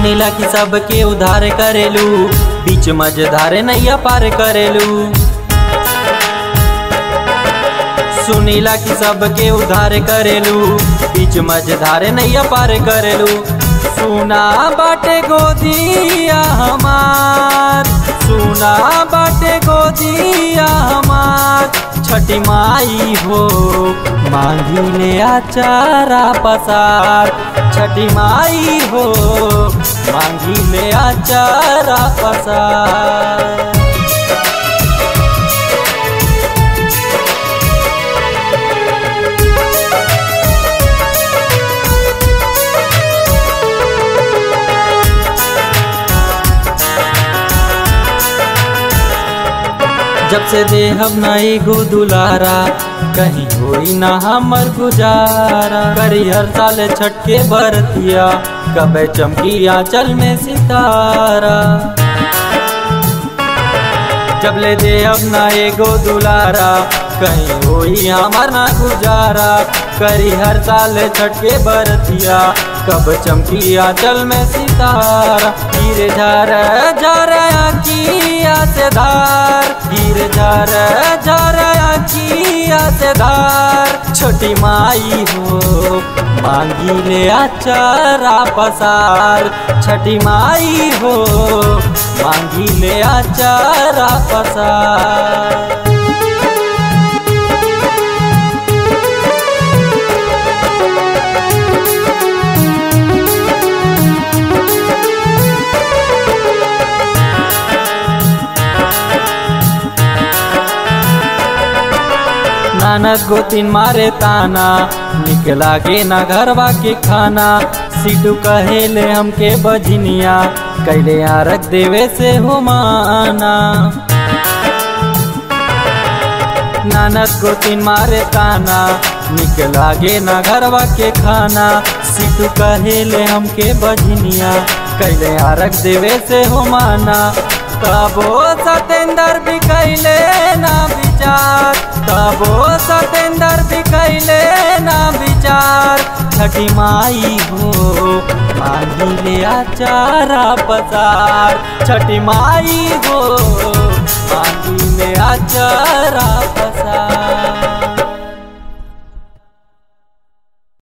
सुनीला कि सबके उधार करेलू, बीच मझधारे नैया पार करेलू। सुनीला कि सबके उधार करेलू, बीच मझधारे नैया पार करेलू। सुना बाटे गोदिया हमार, सुना बाटे गोदिया हमार, छठी माई हो मांगी ले आचारा पसार। छठी माई हो मांगी ले आचारा पसार। जब से देहब नाई गो दुलारा, कहीं होई ना हमर गुजारा। करी हर साल छठ के बरतिया, कबे चमकी आंचल में सितारा। जब ले देहब नाई गो दुलारा, कहीं होई हमर ना गुजारा। करी हर साल छठ के बरतिया, कब चमकी आंचल में सितारा। गिर झर झर आँखिया से धार, गिर झर झर आँखिया से धार। छोटी माई हो मांगी ले आचारा पसार। छठी माई हो मांगी ले आचारा पसार। नानक गोतिन मारे ताना, निक लागे ना घरवा के खाना। सीटू कहेले हमके बजनिया, कैले आरक देवे से हो माना। नानक गोतिन मारे ताना, निक लागे ना घरवा के खाना। सीटू कहेले हमके बजनिया, कैले आरक देवे से हो माना। तबो सतेंदर भी कैले ना विचार, तबो सतेंदर भी कैले ना विचार। छठी माई हो मांगी ले आचारा पसार। छठी माई हो मांगी ले आचारा पसार।